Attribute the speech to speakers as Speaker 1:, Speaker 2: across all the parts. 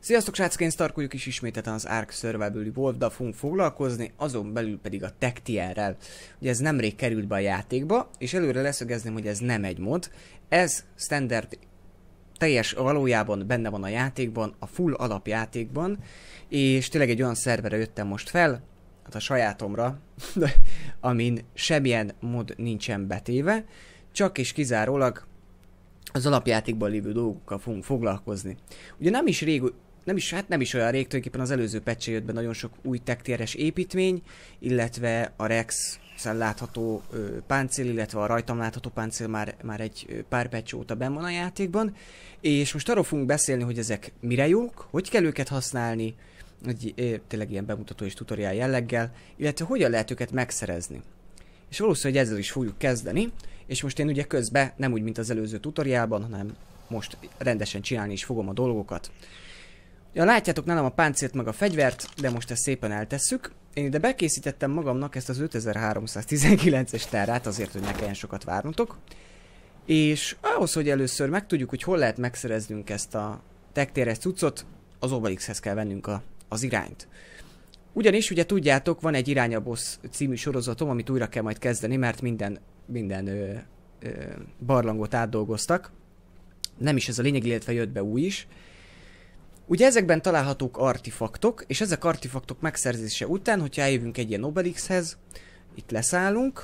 Speaker 1: Sziasztok srácok, én Starkoljuk is ismételten az Ark Survival Evolved-dal fogunk foglalkozni, azon belül pedig a Tech Tier-rel. Ugye ez nemrég került be a játékba, és előre leszögezném, hogy ez nem egy mod. Ez standard, teljes valójában benne van a játékban, a full alapjátékban, és tényleg egy olyan szerverre jöttem most fel, hát a sajátomra, amin semmilyen mod nincsen betéve, csak és kizárólag az alapjátékban lévő dolgokkal fogunk foglalkozni. Ugye nem is olyan rég, tulajdonképpen az előző patch jött be nagyon sok új Tech Tier-es építmény, illetve a Rex-en látható páncél, illetve a rajtam látható páncél már egy pár patch óta benn van a játékban. És most arról fogunk beszélni, hogy ezek mire jók, hogy kell őket használni, tényleg ilyen bemutató és tutoriál jelleggel, illetve hogyan lehet őket megszerezni. És valószínűleg ezzel is fogjuk kezdeni, és most én ugye közben nem úgy, mint az előző tutoriálban, hanem most rendesen csinálni is fogom a dolgokat. Ja, látjátok nálam a páncélt meg a fegyvert, de most ezt szépen eltesszük. Én ide bekészítettem magamnak ezt az 5319-es terrát, azért, hogy ne kelljen sokat várnotok. És ahhoz, hogy először megtudjuk, hogy hol lehet megszereznünk ezt a Tech Tier-es cuccot, az Obelixhez kell vennünk az irányt. Ugyanis, ugye tudjátok, van egy Irány a Boss című sorozatom, amit újra kell majd kezdeni, mert minden barlangot átdolgoztak. Nem is ez a lényeg, illetve jött be új is. Ugye ezekben találhatók artifaktok, és ezek artifaktok megszerzése után, hogyha eljövünk egy ilyen Obelixhez, itt leszállunk,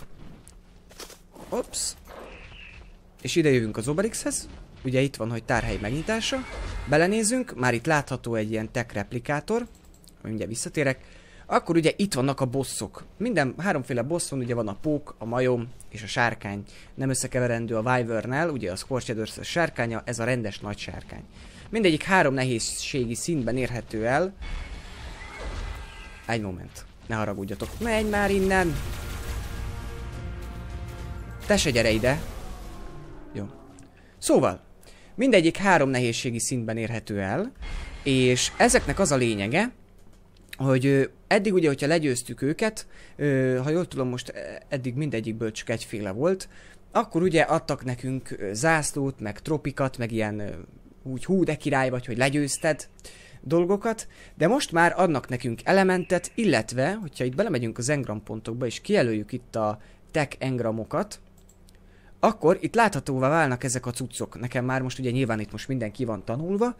Speaker 1: és ide jövünk az Obelixhez, ugye itt van, hogy tárhely megnyitása, belenézünk, már itt látható egy ilyen tech replikátor, mindjárt visszatérek, akkor ugye itt vannak a bosszok. Minden háromféle boss van, ugye van a pók, a majom és a sárkány. Nem összekeverendő a Wyvern-nel, ugye a Scorcheders a sárkánya, ez a rendes nagy sárkány. Mindegyik 3 nehézségi szintben érhető el. Egy moment, ne haragudjatok. Menj már innen! Te se gyere ide! Jó. Szóval, mindegyik 3 nehézségi szintben érhető el, és ezeknek az a lényege, hogy eddig ugye, hogyha legyőztük őket, ha jól tudom, most eddig mindegyikből csak egyféle volt, akkor ugye adtak nekünk zászlót, meg tropikat, meg ilyen úgy hú, de király vagy, hogy legyőzted dolgokat, de most már adnak nekünk elementet, illetve, hogyha itt belemegyünk az engram pontokba, és kijelöljük itt a tech engramokat, akkor itt láthatóvá válnak ezek a cuccok. Nekem már most ugye nyilván itt most minden ki van tanulva.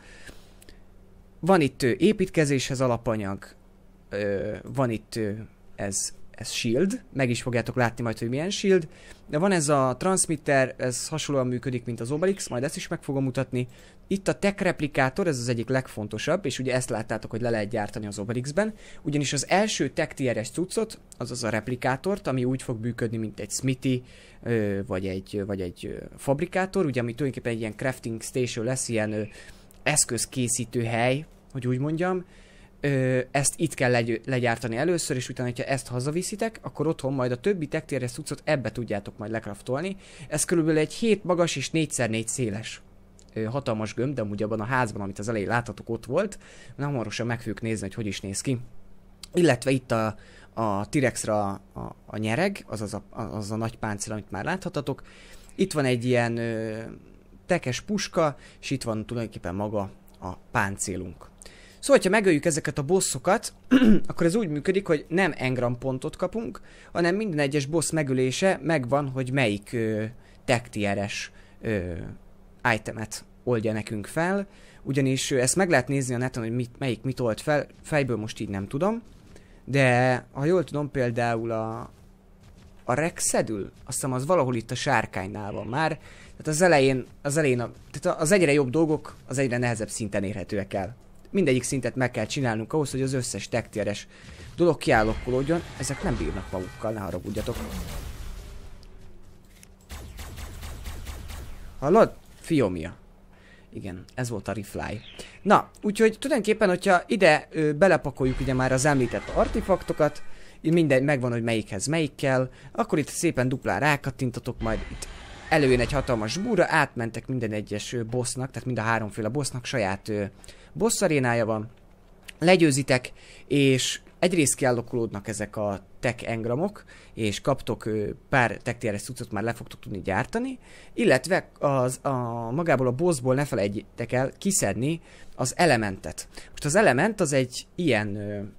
Speaker 1: Van itt építkezéshez alapanyag, van itt ez shield, meg is fogjátok látni majd, hogy milyen shield, de van ez a transmitter, ez hasonlóan működik, mint az Obelix, majd ezt is meg fogom mutatni. Itt a tech replikátor, ez az egyik legfontosabb, és ugye ezt láttátok, hogy le lehet gyártani az Obelixben, ugyanis az első Tech Tier-es cuccot, azaz a replikátort, ami úgy fog működni, mint egy smithy, vagy egy fabrikátor, ugye ami tulajdonképpen egy ilyen crafting station lesz, ilyen eszközkészítő hely, hogy úgy mondjam. Ezt itt kell legyártani először, és utána, ha ezt hazaviszitek, akkor otthon majd a többi Tech Tier-es cuccot ebbe tudjátok majd lekraftolni. Ez körülbelül egy 7 magas és 4x4 széles hatalmas gömb, de amúgy abban a házban, amit az elején láthatok, ott volt. Na, hamarosan meg fogjuk nézni, hogy is néz ki. Illetve itt a T-Rexre a nyereg, az a nagy páncél, amit már láthatatok. Itt van egy ilyen tekes puska, és itt van tulajdonképpen maga a páncélunk. Szóval, ha megöljük ezeket a bossokat, akkor ez úgy működik, hogy nem engram pontot kapunk, hanem minden egyes boss megölése megvan, hogy melyik Tech Tier-es itemet oldja nekünk fel. Ugyanis ezt meg lehet nézni a neten, hogy melyik mit old fel, fejből most így nem tudom. De ha jól tudom, például a Rexedül, azt hiszem az valahol itt a sárkánynál van már. Tehát tehát az egyre jobb dolgok az egyre nehezebb szinten érhetőek el. Mindegyik szintet meg kell csinálnunk ahhoz, hogy az összes Tech Tier-es dolog kiállokkolódjon. Ezek nem bírnak magukkal, ne haragudjatok. Hallod? Fiomia. Igen, ez volt a reply. Na, úgyhogy tulajdonképpen, hogyha ide belepakoljuk ugye már az említett artefaktokat, minden megvan, hogy melyikhez melyik kell, akkor itt szépen duplán rákattintatok, majd itt előjön egy hatalmas búra, átmentek minden egyes bossnak, tehát mind a 3 bossnak saját boss arénája van, legyőzitek, és egyrészt kialakulódnak ezek a tech engramok, és kaptok pár tech TRS cuccot már le fogtok tudni gyártani, illetve magából a bossból ne felejtjétek el kiszedni az elementet. Most az element az egy ilyen,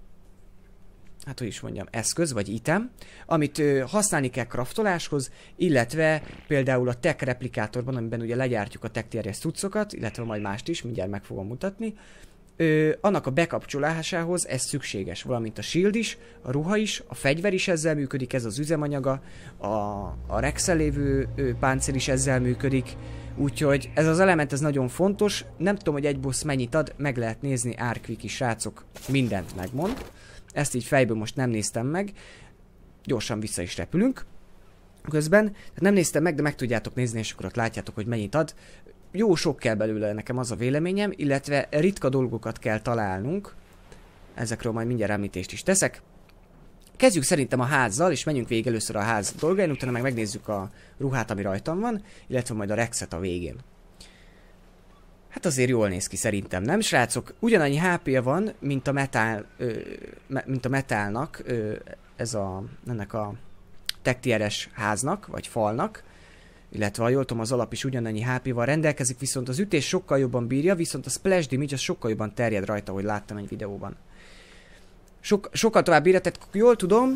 Speaker 1: hát hogy is mondjam, eszköz vagy item, amit használni kell craftoláshoz, illetve például a tech replikátorban, amiben ugye legyártjuk a tech TRS cuccokat, illetve majd mást is, mindjárt meg fogom mutatni, annak a bekapcsolásához ez szükséges, valamint a shield is, a ruha is, a fegyver is ezzel működik, ez az üzemanyaga, a Rexel lévő páncél is ezzel működik, úgyhogy ez az element ez nagyon fontos, nem tudom, hogy egy boss mennyit ad, meg lehet nézni, Árkviki srácok mindent megmond, ezt így fejből most nem néztem meg, gyorsan vissza is repülünk közben, tehát nem néztem meg, de meg tudjátok nézni, és akkor ott látjátok, hogy mennyit ad. Jó sok kell belőle, nekem az a véleményem, illetve ritka dolgokat kell találnunk. Ezekről majd mindjárt említést is teszek. Kezdjük szerintem a házzal, és menjünk végig először a ház dolgain, utána meg megnézzük a ruhát, ami rajtam van, illetve majd a Rexet a végén. Hát azért jól néz ki szerintem, nem srácok? Ugyanannyi HP-ja van, mint a metálnak, ennek a tech TRS háznak, vagy falnak. Illetve, ha jól tudom, az alap is ugyanannyi HP-val rendelkezik, viszont az ütés sokkal jobban bírja, viszont a splash damage az sokkal jobban terjed rajta, ahogy láttam egy videóban. Sokkal tovább bírja, tehát jól tudom,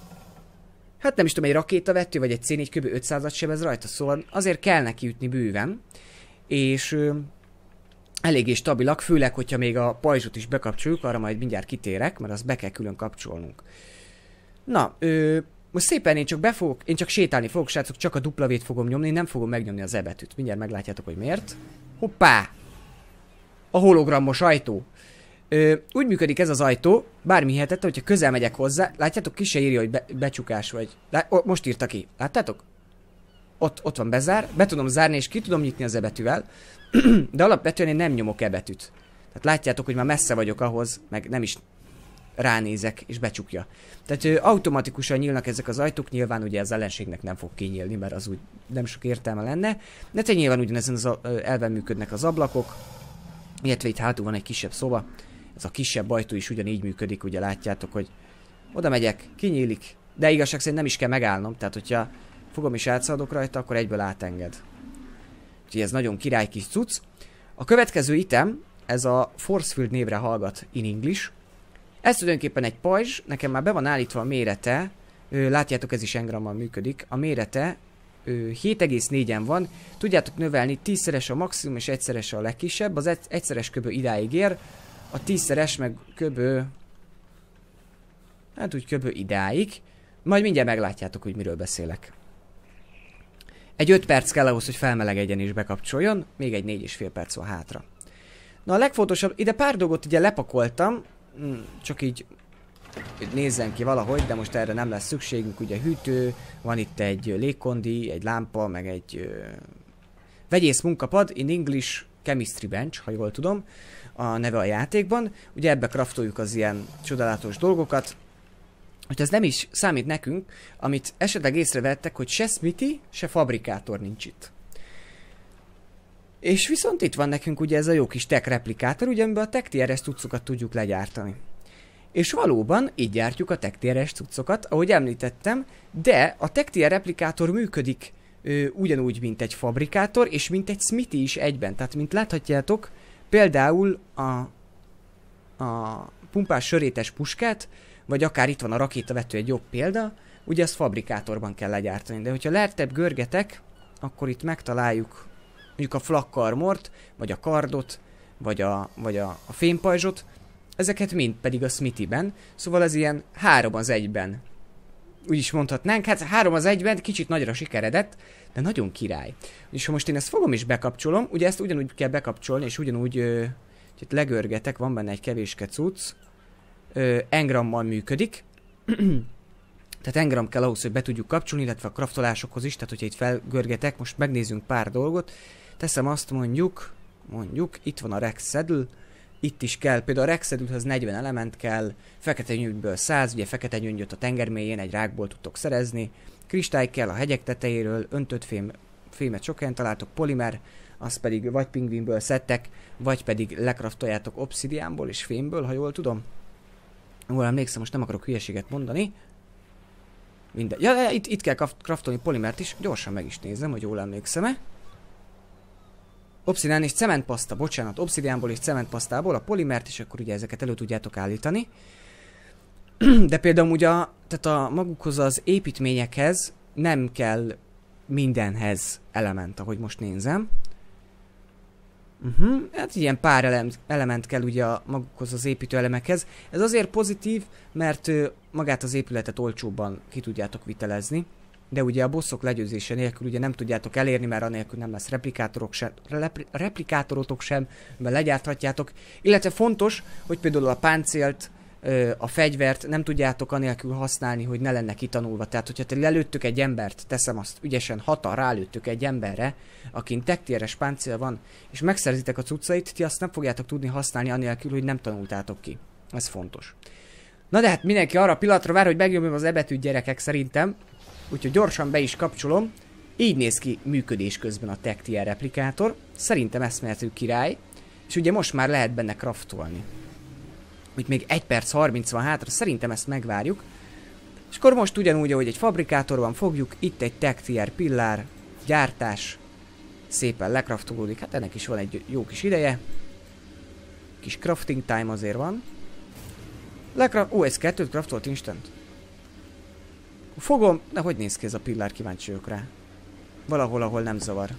Speaker 1: hát nem is tudom, egy rakétavető, vagy egy C4 kb. 500-at sebez rajta, szóval azért kell neki ütni bőven, és eléggé stabilak, főleg, hogyha még a pajzsot is bekapcsoljuk, arra majd mindjárt kitérek, mert azt be kell külön kapcsolnunk. Na, most szépen én csak sétálni fogok, srácok, csak a W-t fogom nyomni, nem fogom megnyomni az E betűt. Mindjárt meglátjátok, hogy miért. Hoppá! A hologramos ajtó. Úgy működik ez az ajtó, bármi hihetetlen, hogyha közel megyek hozzá, látjátok, ki se írja, hogy becsukás vagy. Most írta ki, láttátok? Ott van bezár, be tudom zárni és ki tudom nyitni az E betűvel, de alapvetően én nem nyomok E betűt. Tehát látjátok, hogy már messze vagyok ahhoz, meg nem is ránézek és becsukja. Tehát automatikusan nyílnak ezek az ajtók, nyilván ugye az ellenségnek nem fog kinyílni, mert az úgy nem sok értelme lenne. De te nyilván ugyanezen az elven működnek az ablakok, illetve itt hátul van egy kisebb szoba. Ez a kisebb ajtó is ugyanígy működik, ugye látjátok, hogy oda megyek, kinyílik, de igazság szerint nem is kell megállnom, tehát hogyha fogom és átszaladok rajta, akkor egyből átenged. Úgyhogy ez nagyon király kis cucc. A következő item, ez a Force Field névre hallgat in English. Ez tulajdonképpen egy pajzs, nekem már be van állítva a mérete, látjátok, ez is engrammal működik, a mérete 7,4-en van, tudjátok növelni, 10-szeres a maximum és 1-szeres a legkisebb, az 1-szeres kb. Idáig ér, a 10-szeres meg kb. Hát úgy kb. Idáig, majd mindjárt meglátjátok, hogy miről beszélek. Egy 5 perc kell ahhoz, hogy felmelegedjen és bekapcsoljon, még egy 4,5 perc van hátra. Na a legfontosabb, ide pár dolgot ugye lepakoltam, csak így nézzen ki valahogy, de most erre nem lesz szükségünk, ugye hűtő, van itt egy légkondi, egy lámpa, meg egy vegyész munkapad, in English Chemistry Bench, ha jól tudom, a neve a játékban. Ugye ebbe craftoljuk az ilyen csodálatos dolgokat, hogy ez nem is számít nekünk, amit esetleg észrevettek, hogy se smithy, se fabrikátor nincs itt. És viszont itt van nekünk ugye ez a jó kis tech replikátor, ugye amiben a tech TRS cuccokat tudjuk legyártani. És valóban így gyártjuk a tech TRS cuccokat, ahogy említettem, de a tech TR replikátor működik ugyanúgy, mint egy fabrikátor, és mint egy smithy is egyben. Tehát, mint láthatjátok, például a pumpás sörétes puskát, vagy akár itt van a rakétavető, egy jobb példa, ugye ezt fabrikátorban kell legyártani. De hogyha lejtebb görgetek, akkor itt megtaláljuk mondjuk a flakkarmort, vagy a kardot, vagy a fémpajzsot, ezeket mind pedig a smithyben, szóval ez ilyen 3-1-ben. Úgy is mondhatnánk, hát 3-1-ben kicsit nagyra sikeredett, de nagyon király. És ha most én ezt fogom és bekapcsolom, ugye ezt ugyanúgy kell bekapcsolni, és ugyanúgy itt legörgetek, van benne egy kevéske cucc, engrammal működik, tehát engram kell ahhoz, hogy be tudjuk kapcsolni, illetve a craftolásokhoz is, tehát hogyha itt felgörgetek, most megnézzünk pár dolgot, teszem azt mondjuk, itt van a Rex Saddle, itt is kell, például a Rex Saddle-höz 40 element kell, fekete gyöngyből 100, ugye fekete gyöngyöt a tenger mélyén egy rákból tudtok szerezni, kristály kell a hegyek tetejéről, öntött fémet sok helyen találtok, polimer, az pedig vagy pingvinből szedtek, vagy pedig lekraftoljátok obszidiánból és fémből, ha jól tudom. Jól emlékszem, most nem akarok hülyeséget mondani. Minden. Ja, itt kell craftolni polimert is. Gyorsan meg is nézem, hogy jól emlékszem-e. Obszidián és cementpaszta, bocsánat, obszidiánból és cementpasztából a polimert, és akkor ugye ezeket elő tudjátok állítani. De például ugye tehát magukhoz az építményekhez nem kell mindenhez element, ahogy most nézem. Hát ilyen pár element kell ugye magukhoz az építőelemekhez. Ez azért pozitív, mert magát az épületet olcsóbban ki tudjátok vitelezni. De ugye a bosszok legyőzése nélkül ugye nem tudjátok elérni, mert anélkül nem lesz replikátorotok sem, mert legyárthatjátok. Illetve fontos, hogy például a páncélt, a fegyvert nem tudjátok anélkül használni, hogy ne lenne kitanulva. Tehát, hogyha te lelőttök egy embert, teszem azt ügyesen, hatan rálőttök egy emberre, akin tektieres páncél van, és megszerzitek a cuccait, ti azt nem fogjátok tudni használni anélkül, hogy nem tanultátok ki. Ez fontos. Na de hát mindenki arra a pillanatra vár, hogy megnyomjam az ebetűt, gyerekek, szerintem. Úgyhogy gyorsan be is kapcsolom. Így néz ki működés közben a tektier replikátor. Szerintem eszméletű király. És ugye most már lehet benne craftolni. Úgy még 1 perc 30 van hátra, szerintem ezt megvárjuk. És akkor most ugyanúgy, ahogy egy fabrikátor van, fogjuk, itt egy tektier pillár, gyártás, szépen lecraftolódik, hát ennek is van egy jó kis ideje. Kis crafting time azért van. Ez 2 craftolt instant. Fogom, de hogy néz ki ez a pillár, kíváncsi vagyok rá. Valahol, ahol nem zavar.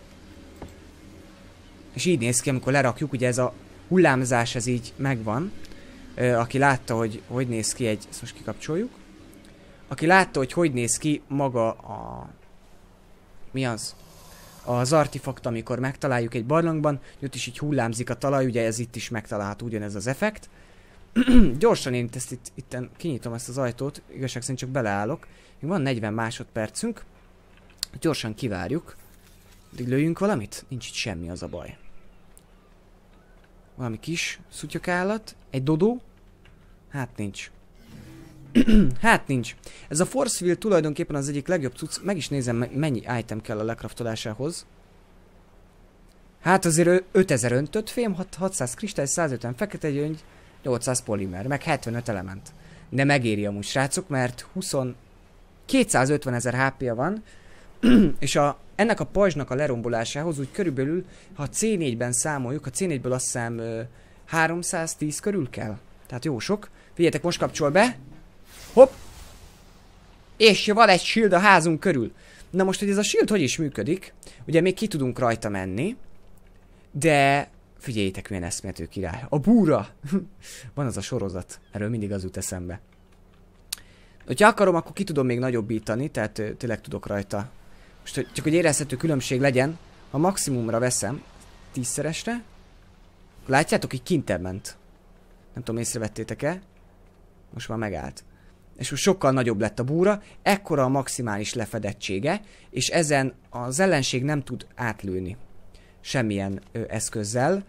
Speaker 1: És így néz ki, amikor lerakjuk, ugye ez a hullámzás, ez így megvan. Aki látta, hogy néz ki egy... Ezt most kikapcsoljuk. Aki látta, hogy néz ki maga a... Mi az? Az artifakt, amikor megtaláljuk egy barlangban, ott is így hullámzik a talaj, ugye ez itt is megtalálható ugyanez az effekt. Gyorsan én ezt itten kinyitom ezt az ajtót, igazság szerint csak beleállok. Még van 40 másodpercünk. Gyorsan kivárjuk. Addig lőjünk valamit? Nincs itt semmi, az a baj. Valami kis szutyokállat. Egy dodó. Hát nincs. Hát nincs. Ez a Force Wheel tulajdonképpen az egyik legjobb cucc. Meg is nézem, mennyi item kell a lekraftolásához. Hát azért 5000 öntött fém, 600 kristály, 150 fekete gyöngy, 800 polimer, meg 75 element. De megéri amúgy, srácok, mert 250 000 HP-ja van, és ennek a pajzsnak a lerombolásához úgy körülbelül, ha C4-ben számoljuk, a C4-ből azt hiszem 310 körül kell. Tehát jó sok. Figyeljetek, most kapcsol be. Hopp! És van egy shield a házunk körül. Na most, hogy ez a shield hogy is működik, ugye még ki tudunk rajta menni, de figyeljétek, milyen eszméletű király. A búra! Van az a sorozat, erről mindig az jut eszembe. Ha akarom, akkor ki tudom még nagyobbítani, tehát tényleg tudok rajta. Most csak hogy érezhető különbség legyen, ha maximumra veszem 10-szeresre, látjátok, hogy kintebb ment. Nem tudom, észrevettétek-e? Most már megállt. És most sokkal nagyobb lett a búra, ekkora a maximális lefedettsége, és ezen az ellenség nem tud átlőni semmilyen eszközzel.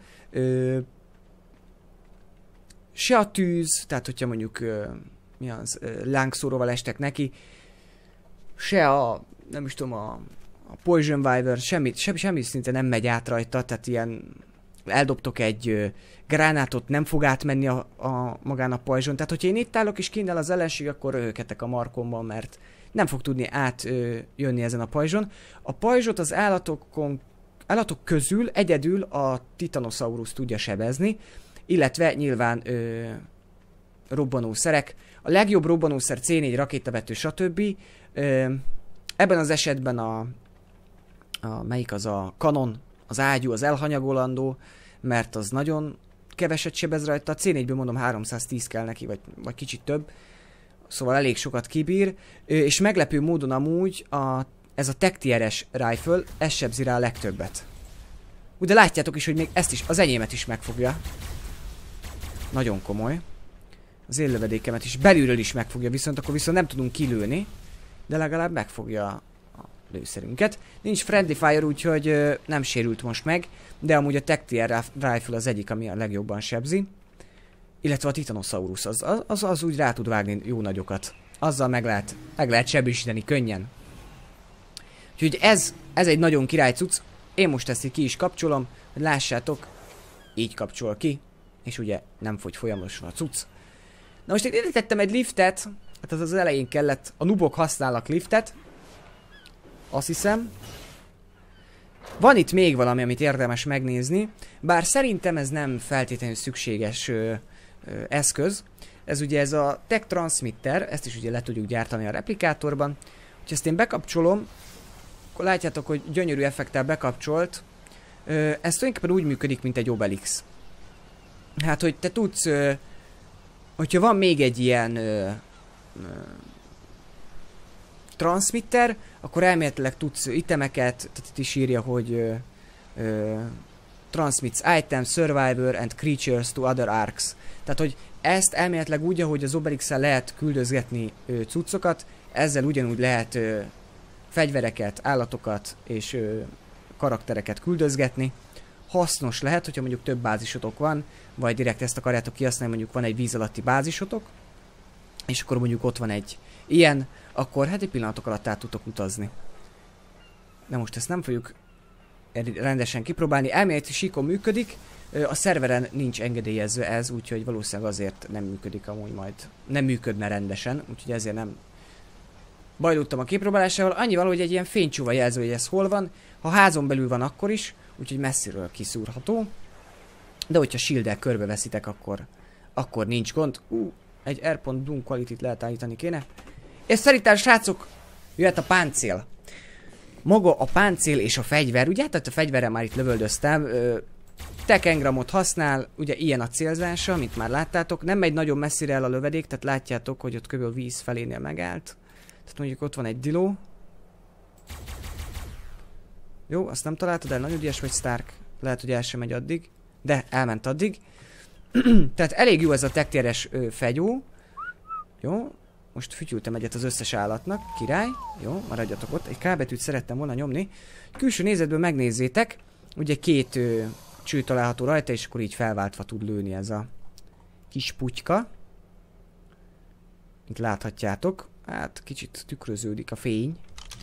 Speaker 1: Se a tűz, tehát hogyha mondjuk mi az, lángszóróval estek neki, se a, nem is tudom, a Poison Wyvern, semmi szinte nem megy át rajta, tehát ilyen eldobtok egy gránátot, nem fog átmenni magán a pajzson. Tehát, hogyha én itt állok és kínál az ellenség, akkor röhöghetek a markomban, mert nem fog tudni átjönni ezen a pajzson. A pajzsot az állatok közül egyedül a Titanosaurus tudja sebezni, illetve nyilván robbanószerek. A legjobb robbanószer C4, rakétavető, stb. Ebben az esetben melyik az a kanon, az ágyú, az elhanyagolandó, mert az nagyon keveset sebez rajta. A C4-ből mondom 310 kell neki, vagy kicsit több. Szóval elég sokat kibír. És meglepő módon amúgy ez a tektieres rifle, ez sebzi rá a legtöbbet. Ugye látjátok is, hogy még ezt is, az enyémet is megfogja. Nagyon komoly. Az én lövedékemet is belülről is megfogja, viszont akkor viszont nem tudunk kilőni. De legalább megfogja a lőszerünket. Nincs friendly fire, úgyhogy nem sérült most meg. De amúgy a tektier rifle az egyik, ami a legjobban sebzi. Illetve a Titanosaurus, az úgy rá tud vágni jó nagyokat. Azzal meg lehet sebesíteni könnyen. Úgyhogy ez egy nagyon király cucc. Én most ezt ki is kapcsolom, hogy lássátok. Így kapcsol ki. És ugye nem fogy folyamatosan a cucc. Na most itt ide tettem egy liftet, hát az elején kellett, a nubok használnak liftet. Azt hiszem. Van itt még valami, amit érdemes megnézni, bár szerintem ez nem feltétlenül szükséges eszköz. Ez ugye ez a Tech Transmitter, ezt is ugye le tudjuk gyártani a replikátorban. Ha ezt én bekapcsolom, akkor látjátok, hogy gyönyörű effektel bekapcsolt. Ez tulajdonképpen úgy működik, mint egy Obelix. Hát, hogy te tudsz, hogyha van még egy ilyen transmitter, akkor elméletileg tudsz itemeket, tehát itt is írja, hogy transmits items, survivor and creatures to other arcs. Tehát, hogy ezt elméletileg úgy, ahogy az Obelix-el lehet küldözgetni cuccokat, ezzel ugyanúgy lehet fegyvereket, állatokat és karaktereket küldözgetni. Hasznos lehet, hogyha mondjuk több bázisotok van, vagy direkt ezt akarjátok kihasználni, mondjuk van egy víz alatti bázisotok, és akkor mondjuk ott van egy ilyen, akkor hát egy pillanatok alatt át tudtok utazni. De most ezt nem fogjuk rendesen kipróbálni. Elméleti síkon működik, a szerveren nincs engedélyezve ez, úgyhogy valószínűleg azért nem működik amúgy majd. Nem működne rendesen, úgyhogy ezért nem bajlódtam a kipróbálásával. Annyival, hogy egy ilyen fénycsúva jelző, hogy ez hol van. Ha házon belül van, akkor is, úgyhogy messziről kiszúrható. De hogyha shield-el körbeveszitek, akkor nincs gond. Egy R.Doom quality-t lehet állítani kéne. És szerintem, srácok, jöhet a páncél. Maga a páncél és a fegyver, ugye hát a fegyverrel már itt lövöldöztem. Tech engramot használ, ugye ilyen a célzása, mint már láttátok. Nem megy nagyon messzire el a lövedék, tehát látjátok, hogy ott kb. A víz felénél megállt. Tehát mondjuk ott van egy diló. Jó, azt nem találtad el, nagyon ügyes vagy, Stark. Lehet, hogy el sem megy addig. De elment addig. Tehát elég jó ez a tech-tieres fegyó. Jó, most fütyültem egyet az összes állatnak. Király. Jó, maradjatok ott. Egy K betűt szerettem volna nyomni. Külső nézetből megnézzétek. Ugye két cső található rajta, és akkor így felváltva tud lőni ez a kis putyka. Itt láthatjátok. Hát kicsit tükröződik a fény.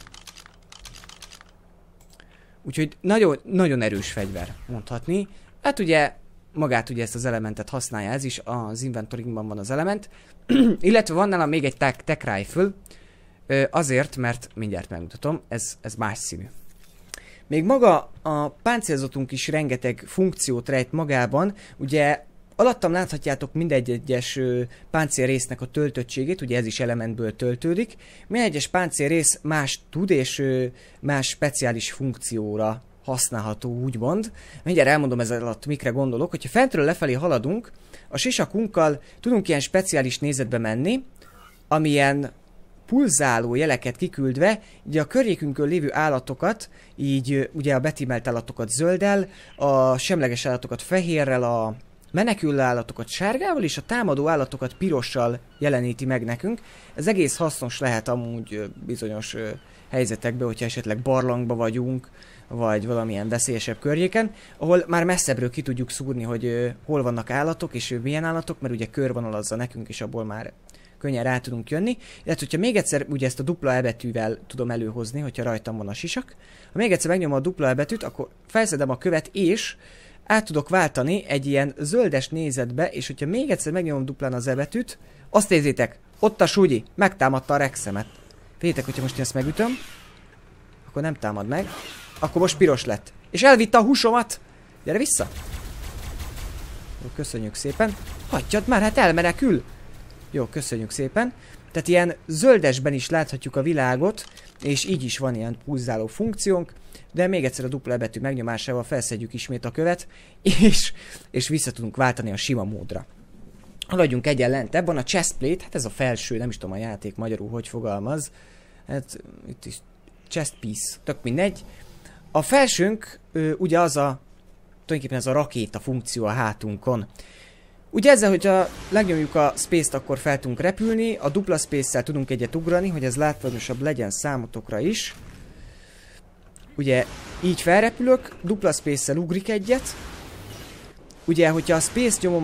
Speaker 1: Úgyhogy nagyon, nagyon erős fegyver, mondhatni. Hát ugye magát ugye ezt az elementet használja ez is, az inventoringban van az element. Illetve van nálam még egy tech rifle. Azért, mert mindjárt megmutatom, ez más színű. Még maga a páncélzatunk is rengeteg funkciót rejt magában. Ugye alattam láthatjátok mindegy egyes páncélrésznek a töltöttségét, ugye ez is elementből töltődik. Minden egyes páncélrész más tud, és más speciális funkcióra használható, úgymond. Mindjárt elmondom ezzel alatt, mikre gondolok. Hogyha fentről lefelé haladunk, a sisakunkkal tudunk ilyen speciális nézetbe menni, amilyen pulzáló jeleket kiküldve, ugye a környékünkön lévő állatokat, így ugye a betímelt állatokat zölddel, a semleges állatokat fehérrel, a menekülő állatokat sárgával, és a támadó állatokat pirossal jeleníti meg nekünk. Ez egész hasznos lehet amúgy bizonyos helyzetekben, hogyha esetleg barlangba vagyunk, vagy valamilyen veszélyesebb környéken, ahol már messzebbről ki tudjuk szúrni, hogy hol vannak állatok, és milyen állatok, mert ugye körvonalazza nekünk, és abból már könnyen rá tudunk jönni. Illetve, hogyha még egyszer ugye ezt a dupla E betűvel tudom előhozni, hogyha rajtam van a sisak, ha még egyszer megnyomom a dupla E betűt, akkor felszedem a követ, és át tudok váltani egy ilyen zöldes nézetbe, és hogyha még egyszer megnyomom duplán az E betűt, azt nézzétek, ott a sugyi, megtámadta a rexemet. Figyeljétek, hogyha most én ezt megütöm, akkor nem támad meg, akkor most piros lett. És elvitte a húsomat! Gyere vissza! Jó, köszönjük szépen. Hagyjad már, hát elmenekül! Jó, köszönjük szépen. Tehát ilyen zöldesben is láthatjuk a világot, és így is van ilyen pulzáló funkciónk, de még egyszer a dupla betű megnyomásával felszedjük ismét a követ, és vissza tudunk váltani a sima módra. Haladjunk egyen lentebb, van a chestplate, hát ez a felső, nem is tudom a játék magyarul hogy fogalmaz. Hát itt is chest piece, tök mindegy. A felsőnk ugye az a, tulajdonképpen ez a rakéta funkció a hátunkon. Ugye ezzel, hogyha legnyomjuk a space-t, akkor fel tudunk repülni, a dupla space-szel tudunk egyet ugrani, hogy ez látványosabb legyen számotokra is. Ugye így felrepülök, dupla space-szel ugrik egyet. Ugye, hogyha a space nyomom,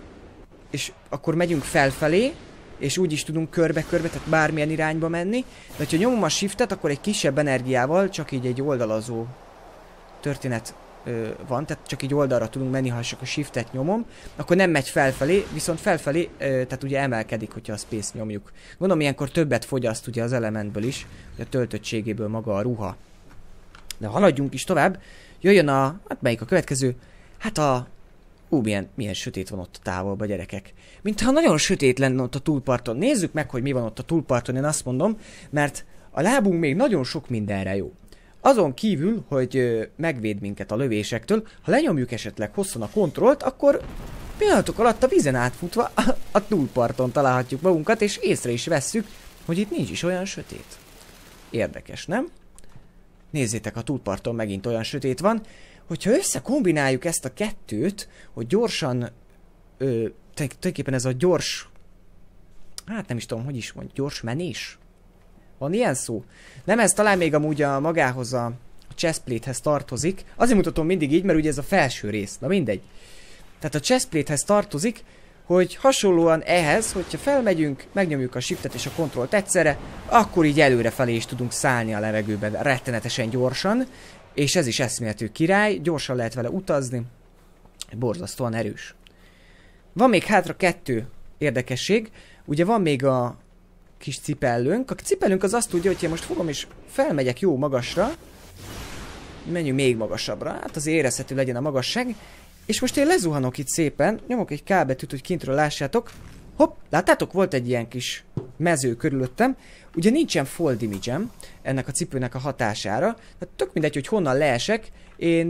Speaker 1: akkor megyünk felfelé, és úgy is tudunk körbe-körbe, tehát bármilyen irányba menni. De hogyha nyomom a shiftet, akkor egy kisebb energiával, csak így egy oldalazó történet van, tehát csak így oldalra tudunk menni, ha csak a shiftet nyomom, akkor nem megy felfelé, viszont felfelé, tehát ugye emelkedik, hogyha a space nyomjuk. Gondolom, ilyenkor többet fogyaszt ugye az elementből is, a töltöttségéből maga a ruha. De haladjunk is tovább, jöjjön a, hát melyik a következő? Hát a... milyen sötét van ott a távolban, gyerekek. Mintha nagyon sötét lenne ott a túlparton. Nézzük meg, hogy mi van ott a túlparton, én azt mondom, mert a lábunk még nagyon sok mindenre jó. Azon kívül, hogy megvéd minket a lövésektől, ha lenyomjuk esetleg hosszan a kontrollt, akkor pillanatok alatt a vízen átfutva a túlparton találhatjuk magunkat, és észre is vesszük, hogy itt nincs is olyan sötét. Érdekes, nem? Nézzétek, a túlparton megint olyan sötét van. Hogyha összekombináljuk ezt a kettőt, hogy gyorsan, tulajdonképpen ez a gyors, hát nem is tudom, hogy is mondjuk, gyors menés? Van ilyen szó? Nem, ez talán még amúgy a magához a chestplate-hez tartozik. Azért mutatom mindig így, mert ugye ez a felső rész, na mindegy. Tehát a chestplate-hez tartozik, hogy hasonlóan ehhez, hogyha felmegyünk, megnyomjuk a shiftet és a kontrollt egyszerre, akkor így előrefelé is tudunk szállni a levegőben rettenetesen gyorsan, és ez is eszméletű király, gyorsan lehet vele utazni, borzasztóan erős. Van még hátra 2 érdekesség, ugye van még a kis cipellőnk. A cipellőnk az azt tudja, hogy én most fogom és felmegyek jó magasra, menjünk még magasabbra, hát az érezhető legyen a magasság, és most én lezuhanok itt szépen, nyomok egy K betűt, hogy kintről lássátok. Hopp, láttátok, volt egy ilyen kis mező körülöttem. Ugye nincsen fall damage-em ennek a cipőnek a hatására. Tehát tök mindegy, hogy honnan leesek, én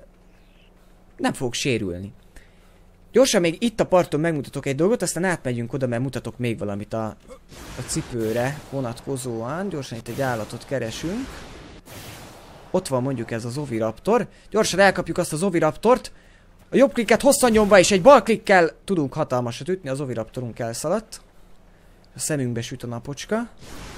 Speaker 1: nem fogok sérülni. Gyorsan még itt a parton megmutatok egy dolgot, aztán átmegyünk oda, mert mutatok még valamit a cipőre vonatkozóan. Gyorsan itt egy állatot keresünk. Ott van mondjuk ez az oviraptor. Gyorsan elkapjuk azt az oviraptort. A jobb klikket hosszan nyomva és egy bal klikkel tudunk hatalmasat ütni, az oviraptorunk elszaladt. A szemünkbe süt a napocska.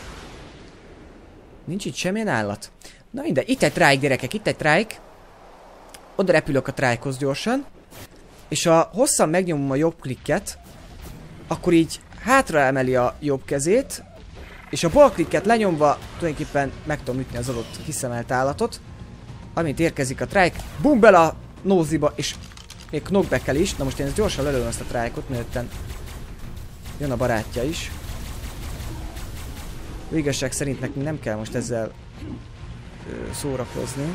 Speaker 1: Nincs itt semmilyen állat. Na minden, itt egy trike, gyerekek, itt egy trike. Oda repülök a trike-hoz gyorsan. És ha hosszan megnyomom a jobb klikket, akkor így hátra emeli a jobb kezét, és a bal klikket lenyomva tulajdonképpen meg tudom ütni az adott kiszemelt állatot. Amint érkezik a trike, bum bele a nóziba, és még knockback-el is. Na most én ezt gyorsan lelőm azt a trike-ot, mielőtten jön a barátja is. Igazság szerint nekünk nem kell most ezzel szórakozni.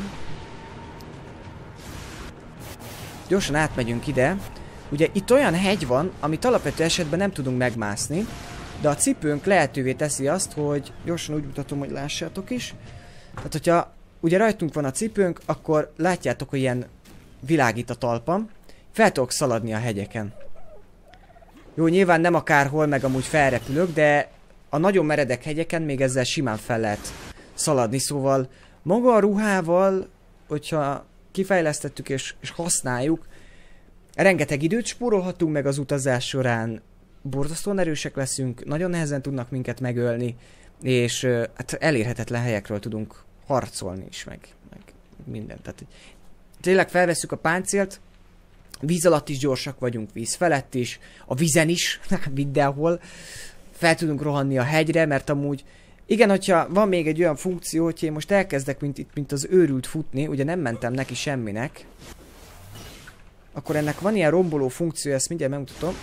Speaker 1: Gyorsan átmegyünk ide. Ugye itt olyan hegy van, amit alapvető esetben nem tudunk megmászni, de a cipőnk lehetővé teszi azt, hogy gyorsan úgy mutatom, hogy lássátok is. Tehát, hogyha ugye rajtunk van a cipőnk, akkor látjátok, hogy ilyen világít a talpam. Fel tudok szaladni a hegyeken. Jó, nyilván nem akárhol, meg amúgy felrepülök, de a nagyon meredek hegyeken még ezzel simán fel lehet szaladni, szóval maga a ruhával, hogyha kifejlesztettük és használjuk, rengeteg időt spórolhatunk meg az utazás során, borzasztóan erősek leszünk, nagyon nehezen tudnak minket megölni, és hát elérhetetlen helyekről tudunk harcolni is, meg mindent. Tehát tényleg felvesszük a páncélt, víz alatt is gyorsak vagyunk, víz felett is, a vízen is, mindenhol fel tudunk rohanni a hegyre, mert amúgy igen, hogyha van még egy olyan funkció, hogy én most elkezdek mint az őrült futni, ugye nem mentem neki semminek, akkor ennek van ilyen romboló funkció, ezt mindjárt megmutatom.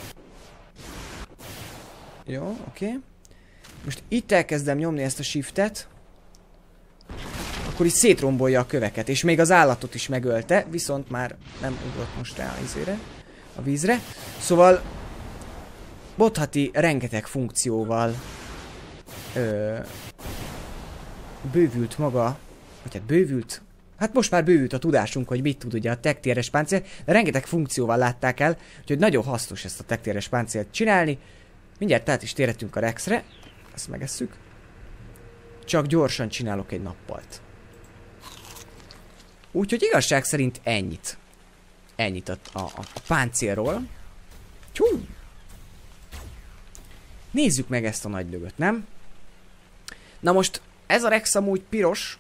Speaker 1: Jó, oké. Most itt elkezdem nyomni ezt a shiftet, akkor így szétrombolja a köveket, és még az állatot is megölte, viszont már nem ugrott most rá a vízre. Szóval Bothati rengeteg funkcióval bővült maga, vagy hát bővült, hát most már bővült a tudásunk, hogy mit tud ugye a tektieres páncél, de rengeteg funkcióval látták el, úgyhogy nagyon hasznos ezt a tektieres páncélt csinálni. Mindjárt át is térhetünk a Rexre, ezt megesszük. Csak gyorsan csinálok egy nappalt. Úgyhogy igazság szerint ennyit. Ennyit a páncélról. Tyú! Nézzük meg ezt a nagy lögöt, nem? Na most, ez a Rex amúgy piros.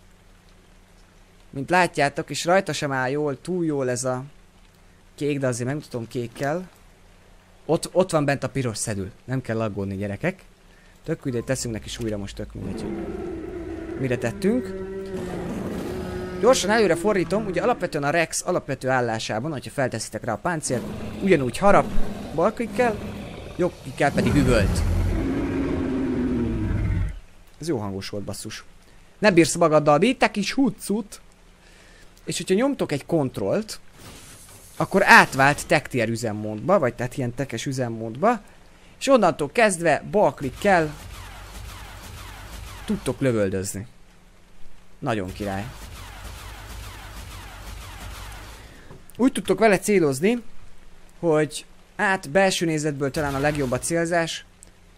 Speaker 1: Mint látjátok, és rajta sem áll jól, túl jól ez a kék, de azért megmutatom kékkel. Ott van bent a piros szedül. Nem kell aggódni, gyerekek. Tök mindegy, teszünk neki is újra most, tök mindegy, hogy mire tettünk. Gyorsan előre fordítom, ugye alapvetően a Rex alapvető állásában, hogyha felteszitek rá a páncélt, ugyanúgy harap balklikkel, jobbklikkel pedig üvölt. Ez jó hangos volt, basszus. Ne bírsz magaddal, te kis húccut! És hogyha nyomtok egy kontrollt, akkor átvált tektier üzemmódba, vagy tehát ilyen tekes üzemmódba, és onnantól kezdve balklikkel tudtok lövöldözni. Nagyon király. Úgy tudtok vele célozni, hogy belső nézetből talán a legjobb a célzás.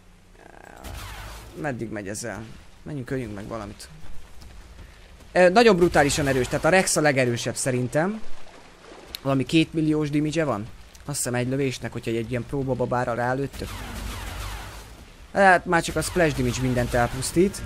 Speaker 1: Meddig megy ezzel? Menjünk, öljünk meg valamit. Nagyon brutálisan erős, tehát a Rex a legerősebb szerintem. Valami 2 milliós damage-e van? Azt hiszem egy lövésnek, hogyha egy ilyen próbababára rálőttök. Hát már csak a splash damage mindent elpusztít.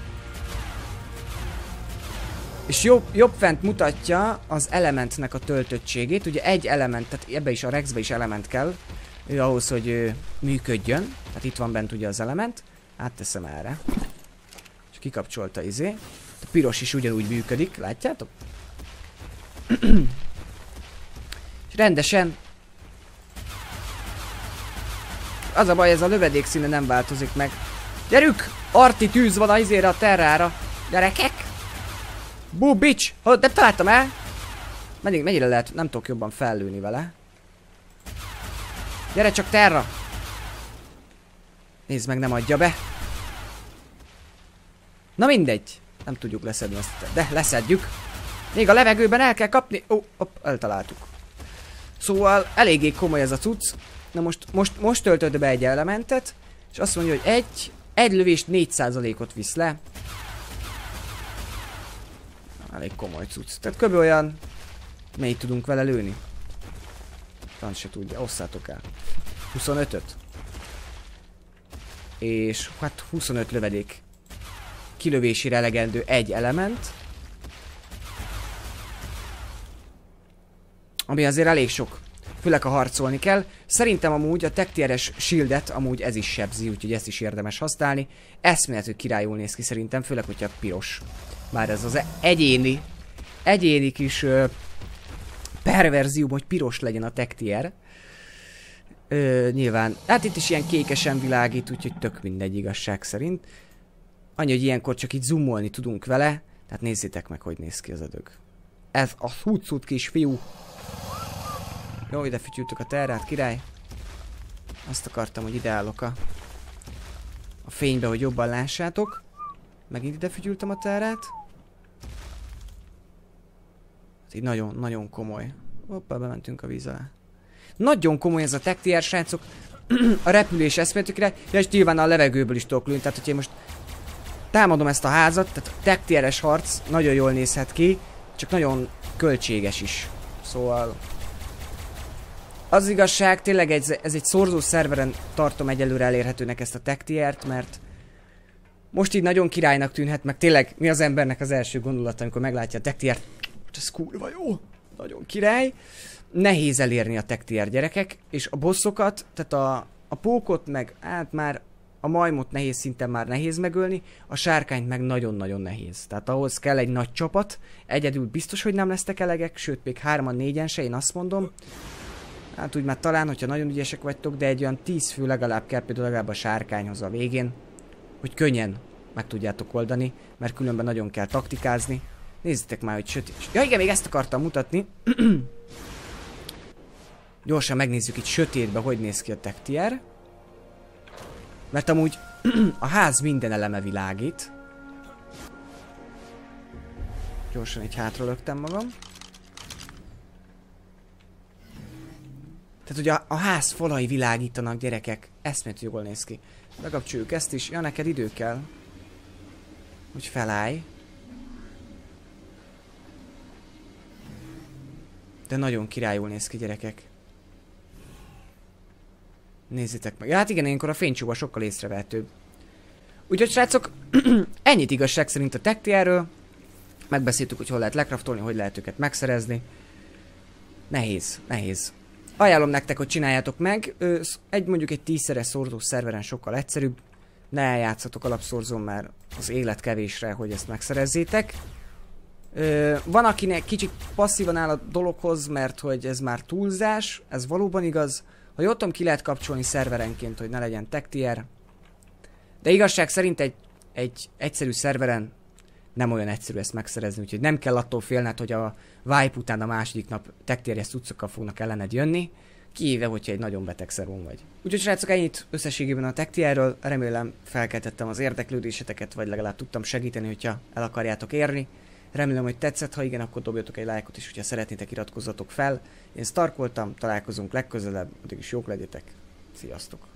Speaker 1: És jobb fent mutatja az elementnek a töltöttségét. Ugye egy element, tehát ebbe is a Rexbe is element kell. Ahhoz, hogy működjön. Tehát itt van bent ugye az element. Átteszem erre. És kikapcsolta izé. A piros is ugyanúgy működik, látjátok? És rendesen. Az a baj, ez a lövedék színe nem változik meg. Gyerünk! Arti tűz van a izére, a terrára. Gyerekek! Boo bitch! Nem találtam el! Mennyire lehet, nem tudok jobban fellőni vele. Gyere csak terra! Nézd meg, nem adja be. Na mindegy. Nem tudjuk leszedni ezt, de leszedjük. Még a levegőben el kell kapni. Eltaláltuk. Szóval eléggé komoly ez a cucc. Na most töltöd be egy elementet, és azt mondja, hogy egy lövést 4%-ot visz le. Elég komoly cucc. Tehát kb. Olyan mennyit tudunk vele lőni. Franc se tudja, osszátok el. 25-öt. És hát 25 lövedék. Kilövésére elegendő egy element. Ami azért elég sok. Főleg ha harcolni kell. Szerintem amúgy a tektieres shieldet amúgy ez is sebzi, úgyhogy ezt is érdemes használni. Eszméletű királyul néz ki szerintem, főleg hogyha piros. Bár ez az egyéni kis perverzium, hogy piros legyen a tektier. Nyilván, hát itt is ilyen kékesen világít, úgyhogy tök mindegy igazság szerint. Annyi, hogy ilyenkor csak így zoomolni tudunk vele. Tehát nézzétek meg, hogy néz ki az ödög. Ez a szút kis fiú. Jó, ide fütyültük a terrát, király. Azt akartam, hogy ide állok a fénybe, hogy jobban lássátok. Megint ide fütyültem a terrát. Ez így nagyon komoly. Hoppá, bementünk a víz alá. Nagyon komoly ez a tektier, srácok. A repülés eszméletükre, és nyilván a levegőből is tudok lőni. Tehát, hogyha én most támadom ezt a házat, tehát a tektieres harc nagyon jól nézhet ki, csak nagyon költséges is. Szóval az igazság, tényleg ez egy szorzó szerveren tartom egyelőre elérhetőnek ezt a tektiert, mert most így nagyon királynak tűnhet, meg tényleg mi az embernek az első gondolata, amikor meglátja a tektiert. Ez kurva jó, nagyon király. Nehéz elérni a tektier, gyerekek, és a bosszokat, tehát a pókot meg, hát már a majmot nehéz, szinten már nehéz megölni, a sárkányt meg nagyon-nagyon nehéz. Tehát ahhoz kell egy nagy csapat, egyedül biztos, hogy nem lesztek elegek, sőt még 3-4-en se, én azt mondom. Hát úgy már talán, hogyha nagyon ügyesek vagytok, de egy olyan 10 fő legalább kell, például legalább a sárkányhoz a végén, hogy könnyen meg tudjátok oldani, mert különben nagyon kell taktikázni. Nézzétek már, hogy sötét. Ja igen, még ezt akartam mutatni. Gyorsan megnézzük itt sötétbe, hogy néz ki a tektier. Mert amúgy a ház minden eleme világít. Gyorsan így hátra löktem magam. Tehát ugye a ház falai világítanak, gyerekek. Eszméletlenül jól néz ki. Bekapcsoljuk ezt is. Ja, neked idő kell. Hogy felállj. De nagyon királyul néz ki, gyerekek. Nézzétek meg. Ja, hát igen, ilyenkor a fénycsóva sokkal észrevehetőbb. Úgyhogy srácok, ennyit igazság szerint a tektierről. Megbeszéltük, hogy hol lehet lekraftolni, hogy lehet őket megszerezni. Nehéz. Ajánlom nektek, hogy csináljátok meg. Mondjuk egy 10-szeres szorzós szerveren sokkal egyszerűbb. Ne játszatok alapszorzón, mert az élet kevésre, hogy ezt megszerezzétek. Van, akinek kicsit passzívan áll a dologhoz, mert hogy ez már túlzás, ez valóban igaz. Ha jól tudom, ki lehet kapcsolni szerverenként, hogy ne legyen tech tier. De igazság szerint egy egyszerű szerveren nem olyan egyszerű ezt megszerezni, úgyhogy nem kell attól félned, hogy a wipe után a második nap tech tierjes cuccokkal fognak ellened jönni, kivéve, hogyha egy nagyon beteg szervon vagy. Úgyhogy srácok, ennyit összességében a tech tierről, remélem felkeltettem az érdeklődéseteket, vagy legalább tudtam segíteni, hogyha el akarjátok érni. Remélem, hogy tetszett, ha igen, akkor dobjatok egy lájkot, és hogyha szeretnétek, iratkozzatok fel. Én Stark voltam, találkozunk legközelebb, addig is jók legyetek. Sziasztok!